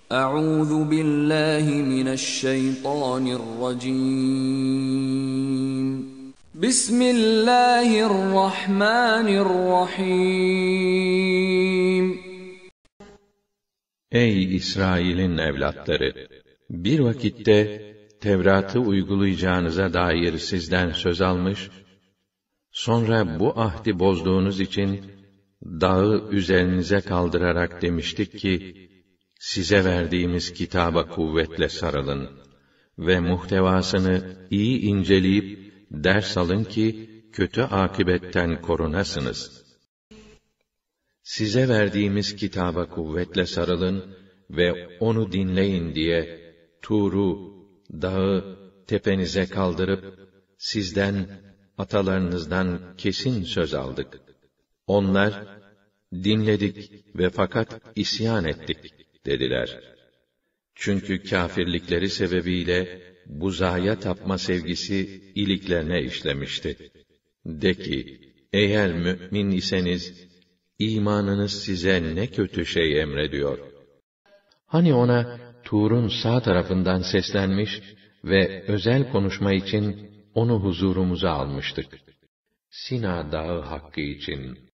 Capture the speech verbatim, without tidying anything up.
Euzu billahi mineşşeytanirracim. Bismillahirrahmanirrahim. Ey İsrail'in evlatları! Bir vakitte Tevrat'ı uygulayacağınıza dair sizden söz almış, sonra bu ahdi bozduğunuz için dağı üzerinize kaldırarak demiştik ki, size verdiğimiz kitaba kuvvetle sarılın ve muhtevasını iyi inceleyip ders alın ki kötü akıbetten korunasınız. Size verdiğimiz kitaba kuvvetle sarılın ve onu dinleyin diye Tur'u, dağı tepenize kaldırıp sizden, atalarınızdan kesin söz aldık. Onlar, dinledik ve fakat isyan ettik dediler. Çünkü kâfirlikleri sebebiyle buzaya tapma sevgisi iliklerine işlemişti. De ki, eğer mü'min iseniz, İmanınız size ne kötü şey emrediyor. Hani ona Tur'un sağ tarafından seslenmiş ve özel konuşma için onu huzurumuza almıştık. Sina Dağı hakkı için